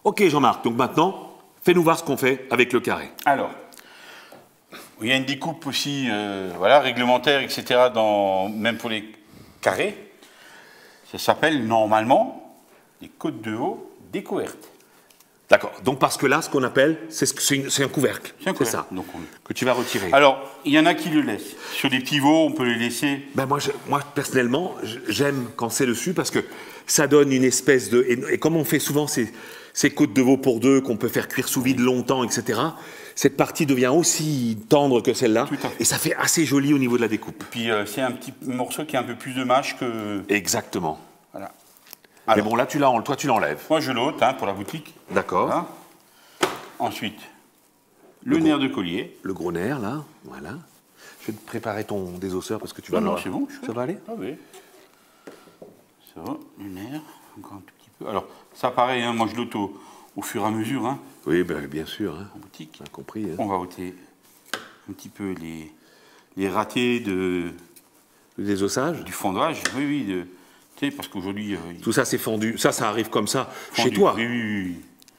Ok Jean-Marc, donc maintenant, fais-nous voir ce qu'on fait avec le carré. Alors, il y a une découpe aussi voilà, réglementaire, etc., même pour les carrés. Ça s'appelle normalement les côtes de veau découvertes. D'accord, donc parce que là, ce qu'on appelle, c'est un couvercle. C'est ça, donc que tu vas retirer. Alors, il y en a qui le laissent. Sur les petits veaux, on peut les laisser. Ben moi, personnellement, j'aime quand c'est dessus parce que ça donne une espèce de... Et comme on fait souvent ces côtes de veau pour deux qu'on peut faire cuire sous vide longtemps, etc., cette partie devient aussi tendre que celle-là. Et ça fait assez joli au niveau de la découpe. Puis c'est un petit morceau qui a un peu plus de mâche que... Exactement. Voilà. Alors, mais bon, là, toi, tu l'enlèves. Moi, je l'ôte pour la boutique. D'accord. Voilà. Ensuite, le nerf de collier. Le gros nerf, là. Voilà. Je vais te préparer ton désosseur parce que tu vas... Non, c'est bon. Ça va aller? Ah oui. Ça va, le nerf, encore un tout petit peu. Alors, ça, pareil, moi, je l'ôte au fur et à mesure. Oui, bien sûr. En boutique. On a compris. On va ôter un petit peu les ratés Le désossage? du fondage. Oui, tu sais, parce qu'aujourd'hui... Tout ça, c'est fendu. Ça arrive comme ça fondu. Chez toi? Oui.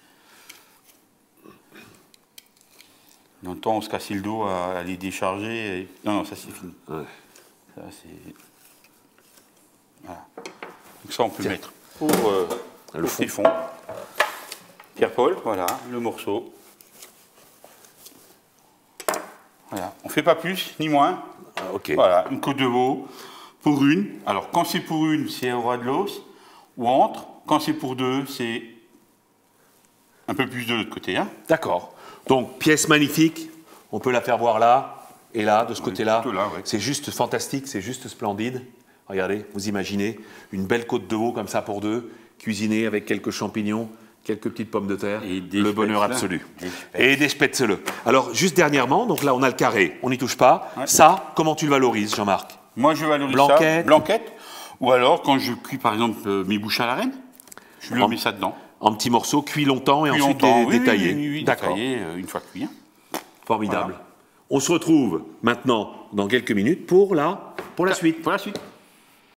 Dans le temps, on se cassait le dos à les décharger. Non, ça, c'est fini. Ouais. Ça, c'est... Voilà. Donc ça, on peut le mettre pour le fond. Pierre-Paul, voilà, le morceau. Voilà. On ne fait pas plus, ni moins. Ah, ok. Voilà, une côte de veau pour une. Alors, quand c'est pour une, c'est au ras de l'os, ou entre. Quand c'est pour deux, c'est un peu plus de l'autre côté. D'accord. Donc, pièce magnifique. On peut la faire voir là et là, de ce côté-là. Ouais. C'est juste fantastique, c'est juste splendide. Regardez, vous imaginez une belle côte de veau comme ça pour deux, cuisinée avec quelques champignons, quelques petites pommes de terre, le bonheur absolu. Et des spätzle. Alors, juste dernièrement, donc là, on a le carré, on n'y touche pas. Ouais. Ça, comment tu le valorises, Jean-Marc? Moi, je valorise ça. Blanquette. Ou alors, quand je cuis, par exemple, mes bouches à la reine, je mets ça dedans. En petits morceaux, cuits longtemps et ensuite détaillés. Oui, d'accord. Détaillés une fois cuit. Formidable. Voilà. On se retrouve maintenant, dans quelques minutes, pour la suite. Pour la suite.